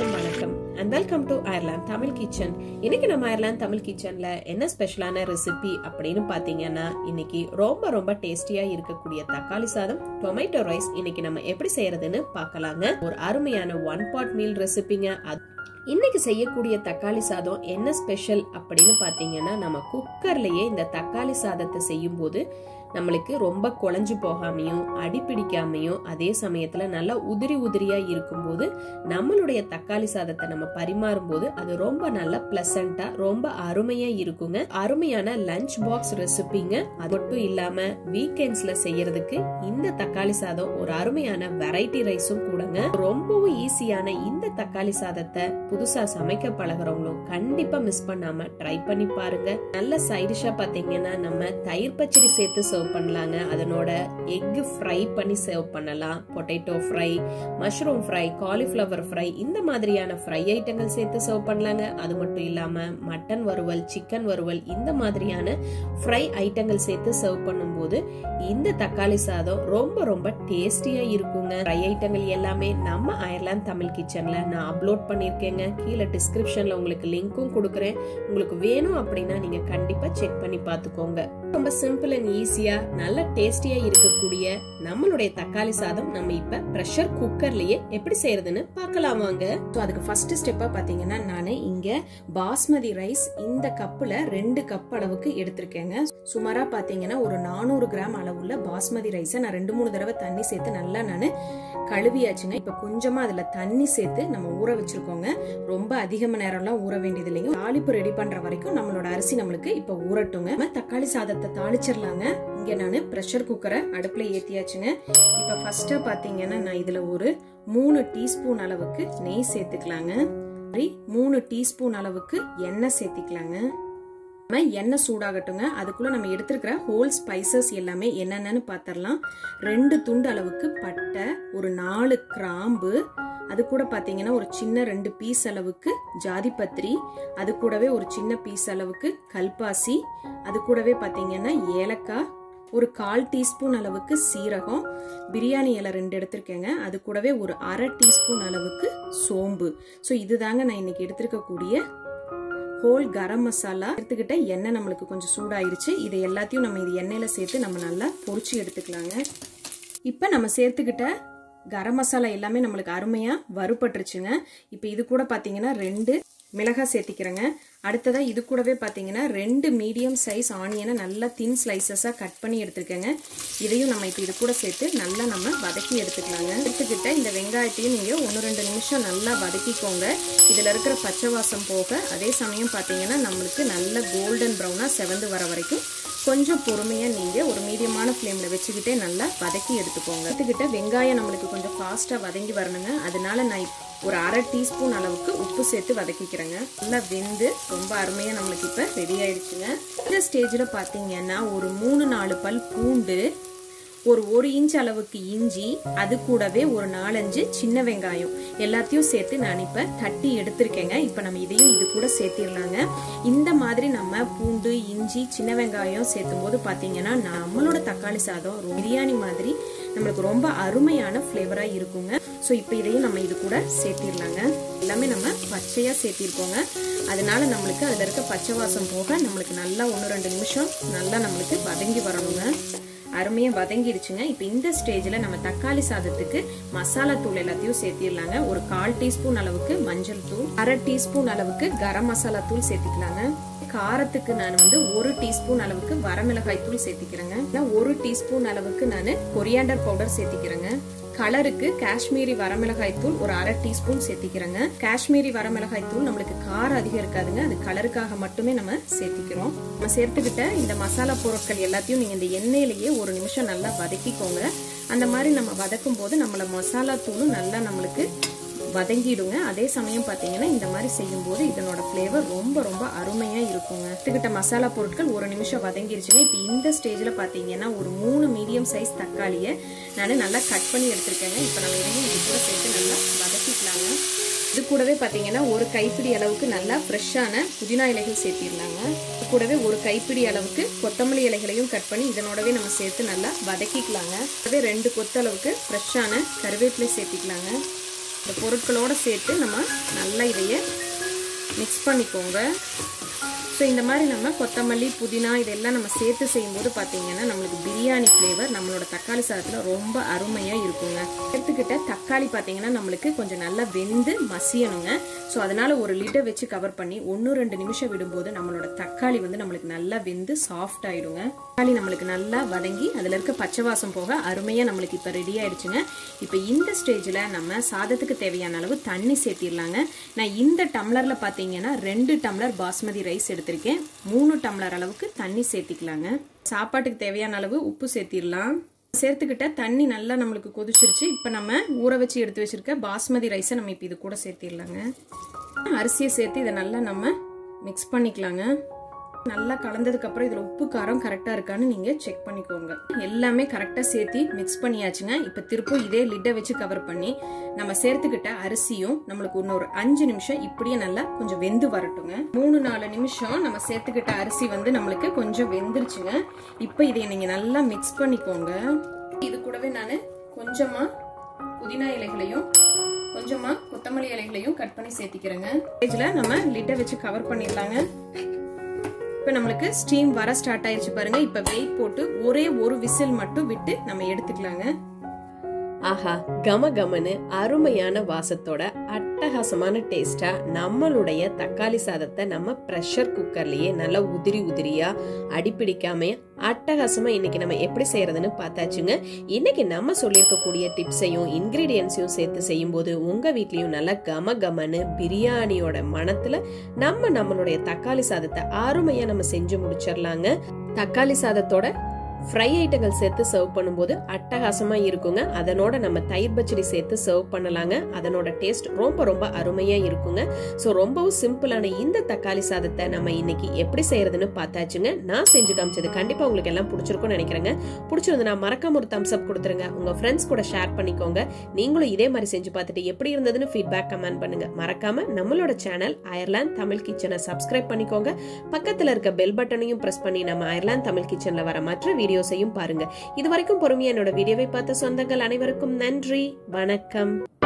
எல்லாருக்கும் வணக்கம் and welcome to Ireland Tamil Kitchen. இன்னைக்கு நம்ம Ireland Tamil Kitchenல என்ன ஸ்பெஷலான ரெசிபி அப்படின்னு பாத்தீங்கன்னா இன்னைக்கு ரொம்ப டேஸ்டியா இருக்கக்கூடிய தக்காளி சாதம் டொமேட்டோ ரைஸ் இன்னைக்கு நம்ம எப்படி செய்யறதுன்னு பார்க்கலாங்க. ஒரு அருமையான ஒன் பாட் மீல் ரெசிபிங்க. இன்னைக்கு செய்யக்கூடிய தக்காளி சாதம் என்ன ஸ்பெஷல் அப்படின்னு பாத்தீங்கன்னா நம்ம குக்கர்லயே இந்த தக்காளி சாதத்தை செய்யும் போது நம்மளுக்கு ரொம்ப குழஞ்சு போகாமையும் அடிப்பிடிக்காமையும் அதே சமயத்துல நல்லா உதிரியா இருக்கும்போது நம்மளுடைய தக்காளி சாதத்தை நம்ம பரிமாறும் போது அது ரொம்ப நல்ல பிளசண்டா ரொம்ப அருமையா இருக்குங்க. அருமையான லஞ்ச் பாக்ஸ் ரெசிபிங்க. அது மட்டும் இல்லாம வீக்கெண்ட்ஸ்ல செய்யறதுக்கு இந்த தக்காளி சாதம் ஒரு அருமையான வெரைட்டி ரைஸும் கூடங்க. ரொம்பவும் ஈஸியான இந்த தக்காளி சாதத்தை புதுசா சமைக்க பழகுறவங்களும் கண்டிப்பா மிஸ் பண்ணாம ட்ரை பண்ணி பாருங்க. நல்ல சைடிஷா பாத்தீங்கன்னா நம்ம தயிர் பச்சடி சேர்த்து சர்வ் பண்ணலாங்க. அதனோட எக் ஃப்ரை பண்ணி சர்வ் பண்ணலாம். Potato fry, mushroom fry, cauliflower fry இந்த மாதிரியான ஃப்ரை ஐட்டங்கள் சேர்த்து சர்வ் பண்ணலாங்க. அது மட்டும் இல்லாம மட்டன் வறுவல், சிக்கன் வறுவல் இந்த மாதிரியான ஃப்ரை ஐட்டங்கள் சேர்த்து சர்வ் பண்ணும்போது இந்த தக்காளி சாதம் ரொம்ப டேஸ்டியா இருக்குங்க. ஃப்ரை ஐட்டங்கள் எல்லாமே நம்ம அயர்லாந்து தமிழ் கிச்சன்ல நான் அப்லோட் பண்ணிருக்கேங்க. கீழே டிஸ்கிரிப்ஷன்ல உங்களுக்கு லிங்க்கும் கொடுக்குறேன். உங்களுக்கு வேணும் அப்படின்னா நீங்க கண்டிப்பா செக் பண்ணி பாத்துக்கோங்க. ரொம்ப சிம்பிள் அண்ட் ஈஸியா நல்ல டேஸ்டியா இருக்கக்கூடிய நம்மளுடைய தக்காளி சாதம் நம்ம இப்ப பிரஷர் குக்கர்லயே எப்படி செய்யறதுன்னு பார்க்கலாம் வாங்க. அதுக்கு ஃபர்ஸ்ட் ஸ்டெப்பா பாத்தீங்கன்னா நானு இங்க பாஸ்மதி ரைஸ் இந்த கப்ல 2 கப் அளவுக்கு எடுத்திருக்கேங்க. சுமாரா பாத்தீங்கன்னா ஒரு 400 கிராம் அளவுள்ள பாஸ்மதி ரைஸை நான் 2-3 தடவை தண்ணி சேர்த்து நல்லா நானு கழுவியாச்சுங்க. இப்ப கொஞ்சமா அதுல தண்ணி சேர்த்து நம்ம ஊற வச்சிருக்கோங்க. ரொம்ப அதிகமா நேரம்லாம் ஊற வேண்டியது இல்லைங்க. தாளிப்பு ரெடி பண்ற வரைக்கும் நம்மளோட அரிசி நம்மளுக்கு இப்ப ஊறட்டுங்க. தக்காளி சாதத்தை தாளிச்சிடலாங்க. இங்க நானு பிரஷர் குக்கரை அடுப்புல ஏத்தியாச்சுங்க. இப்ப ஃபர்ஸ்டா பாத்தீங்கன்னா நான் இதுல ஒரு 3 டீஸ்பூன் அளவுக்கு நெய் சேர்த்துக்கலாங்க. 3 டீஸ்பூன் அளவுக்கு எண்ணெய் சேர்த்திக்கலாங்க. எண்ணெய் சூடாகட்டுங்க. அதுக்குள்ள நம்ம எடுத்திருக்கிற ஹோல் ஸ்பைசஸ் எல்லாமே என்னென்னு பாத்திரலாம். 2 துண்டு அளவுக்கு பட்டை, ஒரு 4 கிராம்பு, அது கூட பாத்தீங்கன்னா ஒரு சின்ன 2 பீஸ் அளவுக்கு ஜாதிபத்திரி, அது கூடவே ஒரு சின்ன பீஸ் அளவுக்கு கல்பாசி, அது கூடவே பாத்தீங்கன்னா ஏலக்காய், ஒரு 1/4 டீஸ்பூன் அளவுக்கு சீரகம், பிரியாணி இலை 2 எடுத்திருக்கேங்க. அது கூடவே ஒரு 1/2 டீஸ்பூன் அளவுக்கு சோம்பு. ஸோ இதுதாங்க நான் இன்னைக்கு எடுத்திருக்கக்கூடிய ஹோல் கரம் மசாலா. எடுத்துக்கிட்ட எண்ணெய் நம்மளுக்கு கொஞ்சம் சூடாயிருச்சு. இதை எல்லாத்தையும் நம்ம இது எண்ணெயில சேர்த்து நம்ம நல்லா பொரிச்சு எடுத்துக்கலாங்க. இப்ப நம்ம சேர்த்துக்கிட்ட கரம் மசாலா எல்லாமே நம்மளுக்கு அருமையா வறுபட்டுருச்சுங்க. இப்ப இது கூட பாத்தீங்கன்னா 2 மிளகாய் சேர்த்திக்கிறேங்க. அடுத்ததா இது கூடவே பாத்தீங்கன்னா 2 மீடியம் சைஸ் ஆனியனை நல்லா தின் ஸ்லைசஸா கட் பண்ணி எடுத்துருக்கேங்க. இதையும் நம்ம இப்ப இது கூட சேர்த்து நல்லா நம்ம வதக்கி எடுத்துக்கலாங்க. எடுத்துக்கிட்ட இந்த வெங்காயத்தையும் நீங்க 1-2 நிமிஷம் நல்லா வதக்கிக்கோங்க. இதுல இருக்கிற பச்சை வாசம் போக, அதே சமயம் பாத்தீங்கன்னா நம்மளுக்கு நல்ல கோல்டன் ப்ரௌனா செவந்து வர வரைக்கும் கொஞ்சம் பொறுமையா நீங்க ஒரு மீடியமான ஃப்ளேம்ல வச்சுக்கிட்டே நல்லா வதக்கி எடுத்துக்கோங்க. எடுத்துக்கிட்ட வெங்காயம் நம்மளுக்கு கொஞ்சம் ஃபாஸ்டா வதங்கி வரணுங்க. அதனால நான் ஒரு 1/2 டீஸ்பூன் அளவுக்கு உப்பு சேர்த்து வதக்கிக்கிறேங்க. நல்லா வெந்து ரொம்ப அருமையா நம்மளுக்கு இப்ப ரெடி ஆயிடுச்சுங்க. இந்த ஸ்டேஜ்ல பாத்தீங்கன்னா ஒரு 3-4 பல் பூண்டு, ஒரு 1 இன்ச் அளவுக்கு இஞ்சி, அது கூடவே ஒரு 4-5 சின்ன வெங்காயம் எல்லாத்தையும் சேர்த்து நான் இப்ப தட்டி எடுத்திருக்கேங்க. இப்ப நம்ம இதையும் இது கூட சேர்த்திடலாங்க. இந்த மாதிரி நம்ம பூண்டு, இஞ்சி, சின்ன வெங்காயம் சேர்த்தும் போது பாத்தீங்கன்னா நம்மளோட தக்காளி சாதம் பிரியாணி மாதிரி நம்மளுக்கு ரொம்ப அருமையான ஃபிளேவரா இருக்குங்க. ஸோ இப்போ இதையும் நம்ம இது கூட சேர்த்திடலாங்க. எல்லாமே நம்ம பச்சையா சேர்த்திருக்கோங்க. அதனால நம்மளுக்கு அதுல இருக்க பச்சை வாசம் போக நம்மளுக்கு நல்லா 1-2 நிமிஷம் நல்லா நம்மளுக்கு வதங்கி வரணுங்க. அருமையா வதங்கிடுச்சுங்க. இப்ப இந்த ஸ்டேஜ்ல நம்ம தக்காளி சாதத்துக்கு மசாலா தூள் எல்லாத்தையும் சேர்த்திடலாங்க. ஒரு 1/4 டீஸ்பூன் அளவுக்கு மஞ்சள் தூள், 1/2 டீஸ்பூன் அளவுக்கு கரம் மசாலா தூள் சேர்த்திக்கலாங்க. காரத்துக்கு நான் 1 டீஸ்பூன் அளவுக்கு வரமிளகாய் தூள் சேர்த்திக்கிறேங்க. 1 டீஸ்பூன் அளவுக்கு நான் கொரியாண்டர் பவுடர் சேர்த்திக்கிறேங்க. கலருக்கு காஷ்மீரி வரமிளகாய் தூள் ஒரு 1/2 டீஸ்பூன் சேர்த்திக்கிறேங்க. காஷ்மீரி வரமிளகாய் தூள் நம்மளுக்கு காரம் அதிகம் இருக்காதுங்க. அது கலருக்காக மட்டுமே நம்ம சேர்த்திக்கிறோம். நம்ம சேர்த்துக்கிட்ட இந்த மசாலா பொருட்கள் எல்லாத்தையும் நீங்க இந்த எண்ணெயிலேயே 1 நிமிஷம் நல்லா வதக்கிக்கோங்க. அந்த மாதிரி நம்ம வதக்கும் போது நம்மள மசாலா தூளும் நல்லா நம்மளுக்கு வதங்கிடுங்க. அதே சமயம் பாத்தீங்கன்னா இந்த மாதிரி செய்யும் போது இதனோட ஃபிளேவர் ரொம்ப அருமையா இருக்குங்க. எடுத்துக்கிட்ட மசாலா பொருட்கள் 1 நிமிஷம் வதங்கிருச்சுங்க. இப்ப இந்த ஸ்டேஜ்ல பாத்தீங்கன்னா ஒரு 3 மீடியம் சைஸ் தக்காளியை நான் நல்லா கட் பண்ணி எடுத்திருக்கேங்க. இப்ப நம்ம இதையும் இது கூட சேர்த்து நல்லா வதக்கிக்கலாங்க. இது கூடவே பாத்தீங்கன்னா ஒரு கைப்பிடி அளவுக்கு நல்லா ஃப்ரெஷ்ஷான புதினா இலைகள் சேர்த்திடலாங்க. இது கூடவே ஒரு கைப்பிடி அளவுக்கு கொத்தமல்லி இலைகளையும் கட் பண்ணி இதனோடவே நம்ம சேர்த்து நல்லா வதக்கிக்கலாங்க. அதே 2 கொத்து அளவுக்கு ஃப்ரெஷ்ஷான கருவேப்பிலை சேர்த்திக்கலாங்க. இந்த பொருட்களோடு சேர்த்து நம்ம நல்லா இதைய மிக்ஸ் பண்ணிக்கோங்க. ஸோ இந்த மாதிரி நம்ம கொத்தமல்லி புதினா இதெல்லாம் நம்ம சேர்த்து செய்யும்போது பார்த்தீங்கன்னா நம்மளுக்கு பிரியாணி ஃப்ளேவர் நம்மளோட தக்காளி சாதத்தில் ரொம்ப அருமையாக இருக்குங்க. எடுத்துக்கிட்ட தக்காளி பார்த்தீங்கன்னா நம்மளுக்கு கொஞ்சம் நல்லா வெந்து மசியணுங்க. ஸோ அதனால் ஒரு லிட்டை வச்சு கவர் பண்ணி 1-2 நிமிஷம் விடும்போது நம்மளோட தக்காளி வந்து நம்மளுக்கு நல்லா வெந்து சாஃப்ட் ஆகிடுங்க. தக்காளி நம்மளுக்கு நல்லா வதங்கி அதில் இருக்க பச்சை வாசம் போக அருமையாக நம்மளுக்கு இப்போ ரெடி ஆகிடுச்சுங்க. இப்போ இந்த ஸ்டேஜில் நம்ம சாதத்துக்கு தேவையான அளவு தண்ணி சேர்த்திடலாங்க. நான் இந்த டம்ளரில் பார்த்தீங்கன்னா 2 டம்ளர் பாஸ்மதி ரைஸ் எடுத்திருக்கேன். 3 டம்ளர் அளவுக்கு தண்ணி சேர்த்திக்கலாங்க. சாப்பாட்டுக்கு தேவையான அளவு உப்பு சேர்த்திடலாம். சேர்த்துக்கிட்ட தண்ணி நல்லா நம்மளுக்கு கொதிச்சிருச்சு. இப்போ நம்ம ஊற வச்சு எடுத்து வச்சிருக்க பாஸ்மதி ரைஸை நம்ம இப்போ இது கூட சேர்த்திடலாங்க. அரிசியை சேர்த்து இதை நல்லா நம்ம மிக்ஸ் பண்ணிக்கலாங்க. நல்லா கலந்ததுக்கு அப்புறம் இதில் உப்பு காரம் கரெக்டாக இருக்கான்னு நீங்கள் செக் பண்ணிக்கோங்க. எல்லாமே கரெக்டாக சேர்த்து மிக்ஸ் பண்ணியாச்சுங்க. இப்போ திருப்பும் இதே லிட்டை வச்சு கவர் பண்ணி நம்ம சேர்த்துக்கிட்ட அரிசியும் நம்மளுக்கு இன்னொரு 5 நிமிஷம் இப்படியே நல்லா கொஞ்சம் வெந்து வரட்டுங்க. 3-4 நிமிஷம் நம்ம சேர்த்துக்கிட்ட அரிசி வந்து நம்மளுக்கு கொஞ்சம் வெந்துருச்சுங்க. இப்போ இதை நீங்கள் நல்லா மிக்ஸ் பண்ணிக்கோங்க. இது கூடவே நான் கொஞ்சமாக புதினா இலைகளையும் கொஞ்சமாக கொத்தமல்லி இலைகளையும் கட் பண்ணி சேர்த்திக்கிறேங்க. இதில் நம்ம லிட்டை வச்சு கவர் பண்ணிடலாங்க. இப்போ நம்மளுக்கு ஸ்டீம் வர ஸ்டார்ட் ஆயிடுச்சு பாருங்க. இப்போ வெயிட் போட்டு ஒரே ஒரு விசில் மட்டும் விட்டு நம்ம எடுத்துக்கலாங்க. ஆஹா, கம கமனு அருமையான வாசத்தோட அட்டகாசமான டேஸ்டா நம்மளுடைய தக்காளி சாதத்தை நம்ம ப்ரெஷர் குக்கர்லயே நல்லா உதிரி உதிரியா அடிப்பிடிக்காம அட்டகாசமா இன்னைக்கு நம்ம எப்படி செய்யறதுன்னு பார்த்தாச்சுங்க. இன்னைக்கு நம்ம சொல்லியிருக்கக்கூடிய டிப்ஸையும் இன்கிரீடியன்ஸையும் சேர்த்து செய்யும் போது உங்க வீட்லயும் நல்லா கம கமனு பிரியாணியோட மனத்துல நம்மளுடைய தக்காளி சாதத்தை அருமையா நம்ம செஞ்சு முடிச்சிடலாங்க. தக்காளி சாதத்தோட ஃப்ரை ஐட்டங்கள் சேர்த்து சர்வ் பண்ணும்போது அட்டகாசமா இருக்குங்க. அதனோட நம்ம தயிர் பச்சடி சேர்த்து சர்வ் பண்ணலாங்க. அதனோட டேஸ்ட் ரொம்ப ரொம்ப அருமையா இருக்குங்க. ஸோ ரொம்பவும் சிம்பிளான இந்த தக்காளி சாதத்தை நம்ம இன்னைக்கு எப்படி செய்யறதுன்னு பார்த்தாச்சுங்க. நான் செஞ்சு காமிச்சது கண்டிப்பா உங்களுக்கு எல்லாம் பிடிச்சிருக்கும்னு நினைக்கிறேங்க. பிடிச்சிருந்தா மறக்காம ஒரு தம்ஸ் அப் கொடுத்துருங்க. உங்க ஃப்ரெண்ட்ஸ் கூட ஷேர் பண்ணிக்கோங்க. நீங்களும் இதே மாதிரி செஞ்சு பார்த்துட்டு எப்படி இருந்ததுன்னு ஃபீட்பேக் கமெண்ட் பண்ணுங்க. மறக்காம நம்மளோட சேனல் அயர்லாந்து தமிழ் கிச்சனை சப்ஸ்கிரைப் பண்ணிக்கோங்க. பக்கத்துல இருக்க பெல் பட்டனையும் பிரஸ் பண்ணி நம்ம அயர்லாந்து தமிழ் கிச்சன்ல வர மற்ற வீடியோஸையும் பாருங்க. இதுவரைக்கும் பொறுமையா என்னோட வீடியோவை பார்த்த சொந்தங்கள் அனைவருக்கும் நன்றி, வணக்கம்.